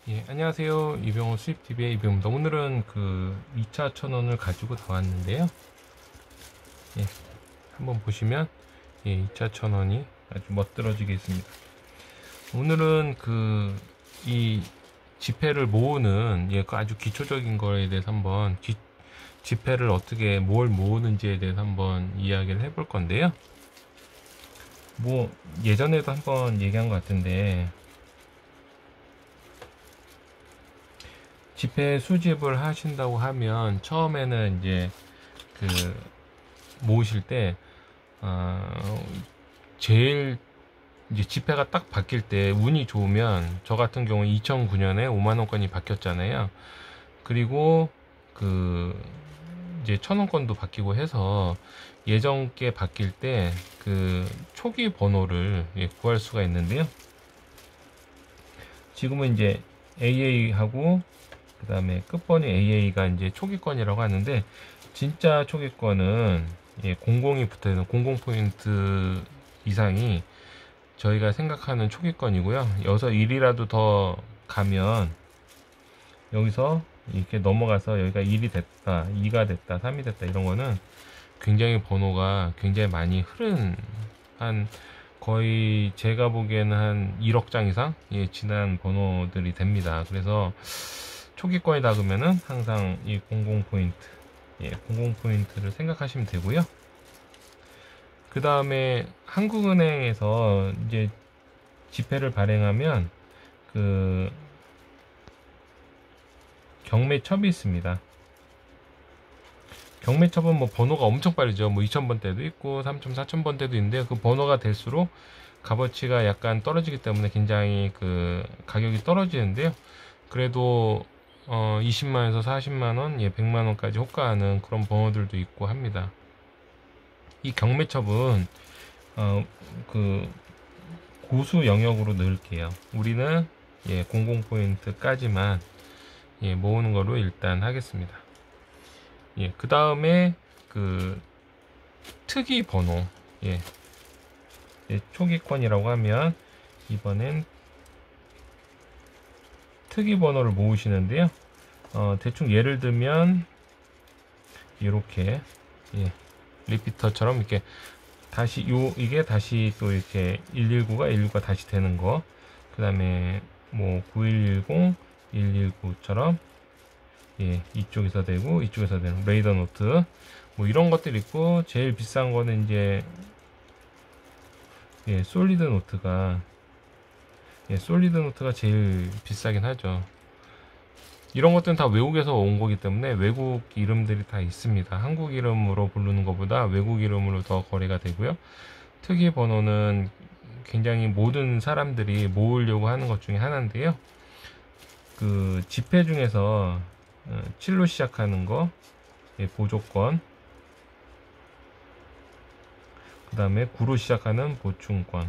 예, 안녕하세요. 이병호 수입TV의 이병호입니다. 오늘은 그 2차 천원을 가지고 나왔는데요. 예, 한번 보시면, 예, 2차 천원이 아주 멋들어지게 있습니다. 오늘은 이 지폐를 모으는, 예, 그 아주 기초적인 거에 대해서 한번, 지폐를 어떻게, 뭘 모으는지에 대해서 한번 이야기를 해볼 건데요. 뭐, 예전에도 한번 얘기한 것 같은데, 지폐 수집을 하신다고 하면 처음에는 이제 그 모으실 때 제일 이제 지폐가 딱 바뀔 때 운이 좋으면, 저 같은 경우 2009년에 5만원권이 바뀌었잖아요. 그리고 그 이제 1000원권도 바뀌고 해서 예전 게 바뀔 때 그 초기 번호를 구할 수가 있는데요. 지금은 이제 AA하고 그 다음에 끝번이 AA가 이제 초기권이라고 하는데, 진짜 초기권은 00이 붙어있는 00포인트 이상이 저희가 생각하는 초기권이고요. 여기서 1이라도 더 가면, 여기서 이렇게 넘어가서 여기가 1이 됐다, 2가 됐다, 3이 됐다, 이런 거는 굉장히 번호가 굉장히 많이 흐른, 한 거의 제가 보기에는 한 1억 장 이상 지난 번호들이 됩니다. 그래서 초기권이다 그러면은 항상 이 00포인트, 00포인트를 생각하시면 되고요. 그 다음에 한국은행에서 이제 지폐를 발행하면 그 경매첩이 있습니다. 경매첩은 뭐 번호가 엄청 빠르죠. 뭐 2000번대도 있고 3000, 4000번대도 있는데, 그 번호가 될수록 값어치가 약간 떨어지기 때문에 굉장히 그 가격이 떨어지는데요. 그래도 20만원에서 40만원, 100만원까지 호가하는 그런 번호들도 있고 합니다. 이 경매첩은 그 고수 영역으로 넣을게요. 우리는 00포인트까지만 모으는 거로 일단 하겠습니다. 그 다음에 그 특이 번호, 초기권이라고 하면 이번엔 특이 번호를 모으시는데요. 대충 예를 들면 이렇게 리피터처럼 이렇게 다시 이게 다시 또 이렇게 119가 다시 되는 거, 그 다음에 뭐 9110, 119처럼 이쪽에서 되고 이쪽에서 되는 레이더 노트, 뭐 이런 것들 있고, 제일 비싼 거는 이제 솔리드 노트가 제일 비싸긴 하죠. 이런 것들은 다 외국에서 온 거기 때문에 외국 이름들이 다 있습니다. 한국 이름으로 부르는 것보다 외국 이름으로 더 거래가 되고요. 특이 번호는 굉장히 모든 사람들이 모으려고 하는 것 중에 하나인데요. 그 지폐 중에서 7로 시작하는 거, 보조권, 그 다음에 9로 시작하는 보충권.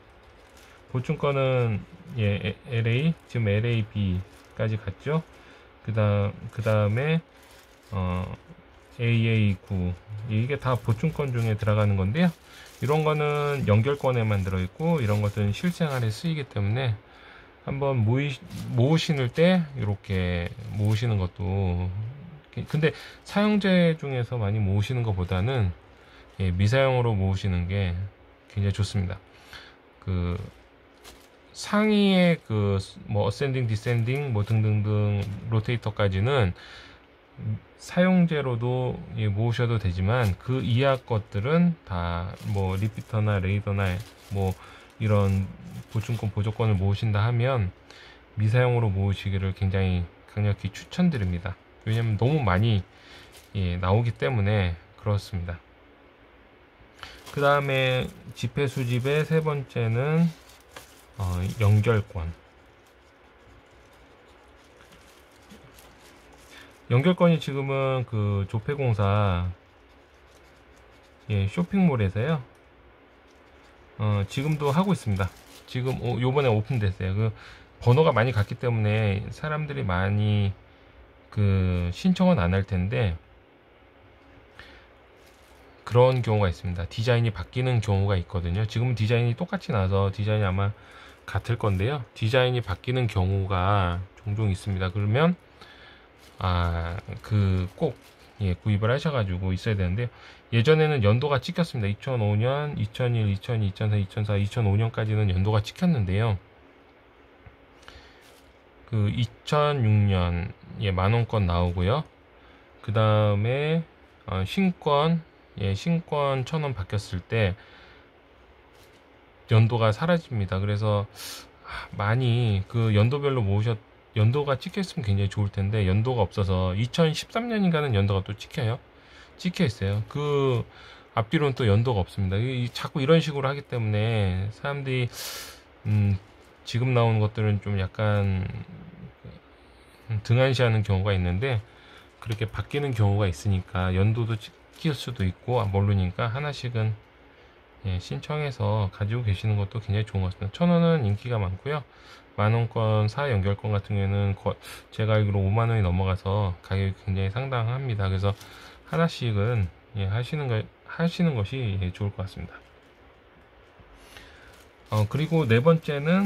보충권은 LA, 지금 LAB까지 갔죠. 그 다음에 AA9, 이게 다 보충권 중에 들어가는 건데요. 이런 거는 연결권에만 들어있고, 이런 것들은 실생활에 쓰이기 때문에 한번 모으시는 때 이렇게 모으시는 것도, 근데 사용제 중에서 많이 모으시는 것보다는 미사용으로 모으시는 게 굉장히 좋습니다. 그 상위의 그 뭐 어센딩, 디센딩 뭐 등등등 로테이터까지는 사용제로도 모으셔도 되지만, 그 이하 것들은 다 뭐 리피터나 레이더나 뭐 이런 보충권, 보조권을 모으신다 하면 미사용으로 모으시기를 굉장히 강력히 추천드립니다. 왜냐면 너무 많이 나오기 때문에 그렇습니다. 그 다음에 지폐 수집의 세 번째는 연결권. 연결권이 지금은 그 조폐공사 쇼핑몰에서요, 지금도 하고 있습니다. 지금 요번에 오픈됐어요. 그 번호가 많이 갔기 때문에 사람들이 많이 그 신청은 안 할 텐데, 그런 경우가 있습니다. 디자인이 바뀌는 경우가 있거든요. 지금은 디자인이 똑같이 나와서 디자인이 아마 같을 건데요. 디자인이 바뀌는 경우가 종종 있습니다. 그러면 꼭 구입을 하셔가지고 있어야 되는데요. 예전에는 연도가 찍혔습니다. 2005년, 2001, 2002, 2003, 2004, 2005년까지는 연도가 찍혔는데요. 그 2006년 만원권 나오고요. 그 다음에 신권 1000원 바뀌었을 때 연도가 사라집니다. 그래서 많이 그 연도별로 연도가 찍혔으면 굉장히 좋을 텐데 연도가 없어서 2013년인가는 연도가 또 찍혀 있어요. 그 앞뒤로는 또 연도가 없습니다. 자꾸 이런 식으로 하기 때문에 사람들이 지금 나오는 것들은 좀 약간 등한시하는 경우가 있는데, 그렇게 바뀌는 경우가 있으니까 연도도 찍힐 수도 있고 모르니까 하나씩은 신청해서 가지고 계시는 것도 굉장히 좋은 것 같습니다. 1000원은 인기가 많고요. 만원권 4연결권 같은 경우에는 제가 알기로 5만원이 넘어가서 가격이 굉장히 상당합니다. 그래서 하나씩은 하시는 것이 좋을 것 같습니다. 그리고 네 번째는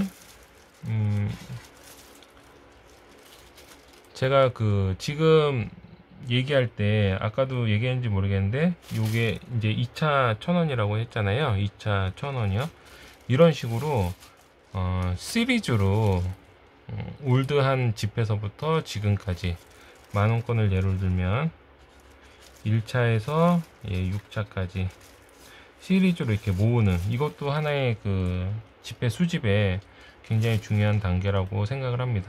제가 지금 얘기할 때 아까도 얘기했는지 모르겠는데 요게 이제 2차 1000원이라고 했잖아요. 2차 1000원이요. 이런 식으로 시리즈로 올드한 집에서부터 지금까지 만원권을 예를 들면 1차에서 6차까지 시리즈로 이렇게 모으는, 이것도 하나의 그 집회 수집에 굉장히 중요한 단계라고 생각을 합니다.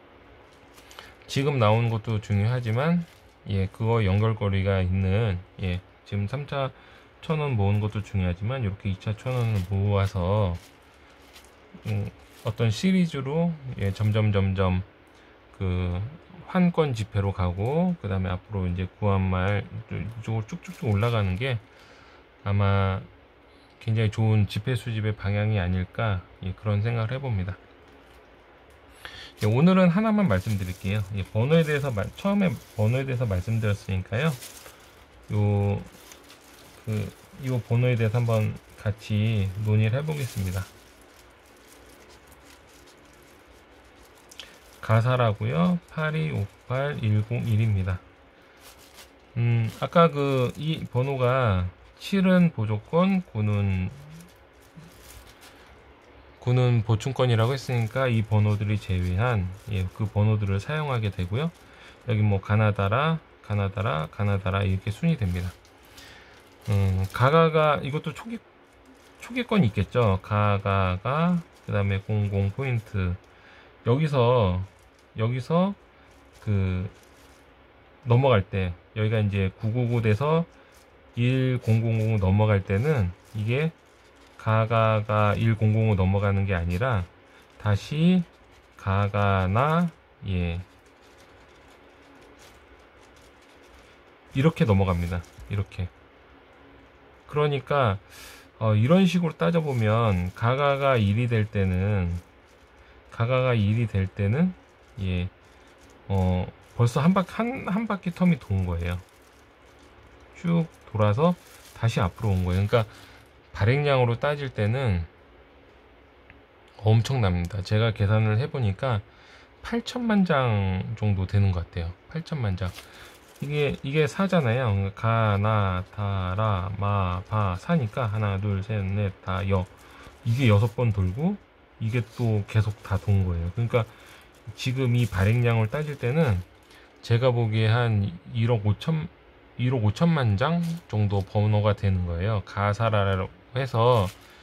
지금 나오는 것도 중요하지만 그거 연결고리가 있는 지금 3차 1000원 모으는 것도 중요하지만 이렇게 2차 1000원을 모아서 어떤 시리즈로 점점 그 환권 집회로 가고, 그 다음에 앞으로 이제 구한말 이쪽으로 쭉쭉 올라가는 게 아마 굉장히 좋은 집회 수집의 방향이 아닐까 그런 생각을 해봅니다. 오늘은 하나만 말씀드릴게요. 번호에 대해서 처음에 번호에 대해서 말씀드렸으니까요. 요 번호에 대해서 한번 같이 논의를 해보겠습니다. 가사라고요. 8258101입니다. 아까 이 번호가 7은 보조권, 9는 보충권이라고 했으니까 이 번호들이 제외한 그 번호들을 사용하게 되고요. 여기 뭐 가나다라 이렇게 순이 됩니다. 가가가 이것도 초기권이 있겠죠. 가가가 그 다음에 00 포인트, 여기서 넘어갈 때 여기가 이제 999 돼서 1000 넘어갈 때는 이게 가가가 1000 넘어가는 게 아니라 다시 가가나 이렇게 넘어갑니다. 이렇게. 그러니까 이런 식으로 따져보면 가가가 1이 될 때는 벌써 한 바퀴 텀이 돈 거예요. 쭉 돌아서 다시 앞으로 온 거예요. 그러니까 발행량으로 따질 때는 엄청납니다. 제가 계산을 해보니까 8천만 장 정도 되는 것 같아요. 8천만 장. 이게 사잖아요. 가, 나, 다, 라, 마, 바, 사니까 하나, 둘, 셋, 넷, 다, 여. 이게 6번 돌고 이게 또 계속 다 돈 거예요. 그러니까 지금 이 발행량을 따질 때는 제가 보기에 한 1억 5천만 장 정도 번호가 되는 거예요. 가사라고 해서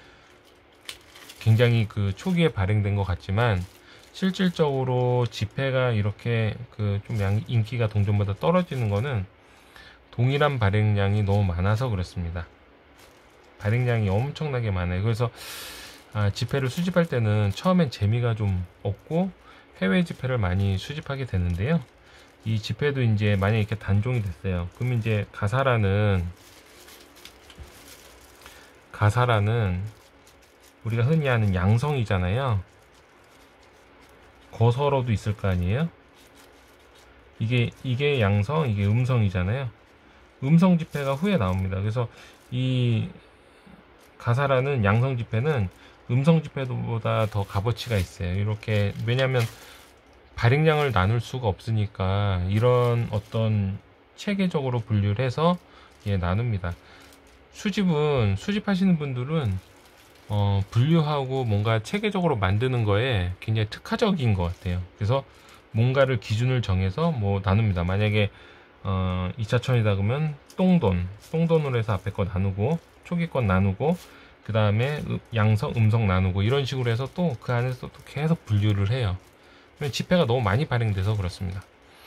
굉장히 초기에 발행된 것 같지만 실질적으로 집회가 이렇게 좀 인기가 동전보다 떨어지는 거는 동일한 발행량이 너무 많아서 그렇습니다. 발행량이 엄청나게 많아요. 그래서 집회를 수집할 때는 처음엔 재미가 좀 없고 해외 집회를 많이 수집하게 되는데요. 이 집회도 이제 만약에 이렇게 단종이 됐어요. 그러면 이제 가사라는 우리가 흔히 아는 양성이잖아요. 거서로도 있을 거 아니에요. 이게 양성, 이게 음성이잖아요. 음성 집회가 후에 나옵니다. 그래서 이 가사라는 양성 집회는 음성 지폐보다 더 값어치가 있어요. 이렇게, 왜냐하면 발행량을 나눌 수가 없으니까 이런 어떤 체계적으로 분류를 해서 나눕니다. 수집하시는 분들은 분류하고 뭔가 체계적으로 만드는 거에 굉장히 특화적인 것 같아요. 그래서 뭔가를 기준을 정해서 뭐 나눕니다. 만약에 2차천이다 그러면 똥돈으로 해서 앞에 거 나누고, 초기 건 나누고, 그 다음에 양성, 음성 나누고, 이런 식으로 해서 또 그 안에서 또 계속 분류를 해요. 지폐가 너무 많이 발행돼서 그렇습니다.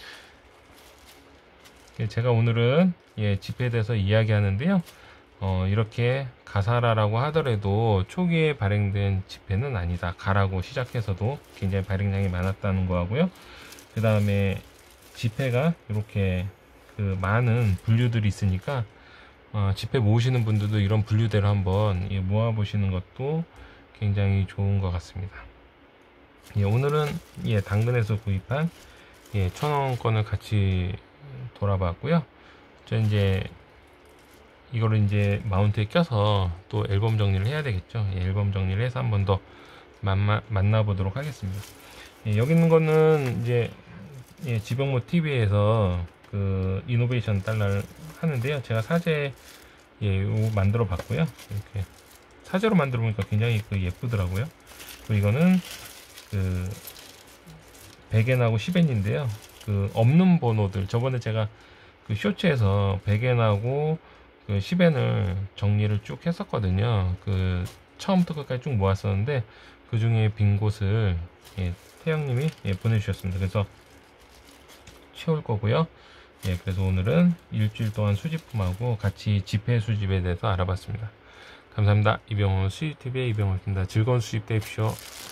제가 오늘은 지폐에 대해서 이야기하는데요. 이렇게 가사라라고 하더라도 초기에 발행된 지폐는 아니다. 가라고 시작해서도 굉장히 발행량이 많았다는 거하고요. 그 다음에 지폐가 이렇게 그 많은 분류들이 있으니까 지폐 모으시는 분들도 이런 분류대로 한번 모아 보시는 것도 굉장히 좋은 것 같습니다. 오늘은 당근에서 구입한 1,000원권을 같이 돌아봤고요. 저 이제 이거를 이제 마운트에 껴서 또 앨범 정리를 해야 되겠죠. 앨범 정리를 해서 한 번 더 만나보도록 하겠습니다. 여기 있는 거는 이제 지병모 TV에서 그 이노베이션 달러를 하는데요. 제가 사제 요거 만들어 봤고요. 이렇게 사제로 만들어 보니까 굉장히 예쁘더라고요. 그리고 이거는 그 100엔하고 10엔인데요. 그 없는 번호들, 저번에 제가 그 쇼츠에서 100엔하고 그 10엔을 정리를 쭉 했었거든요. 그 처음부터 끝까지 쭉 모았었는데 그 중에 빈 곳을 태영님이 보내주셨습니다. 그래서 채울 거고요. 그래서 오늘은 일주일 동안 수집품하고 같이 지폐 수집에 대해서 알아봤습니다. 감사합니다. 이병헌 수집TV의 이병헌입니다. 즐거운 수집 되십시오.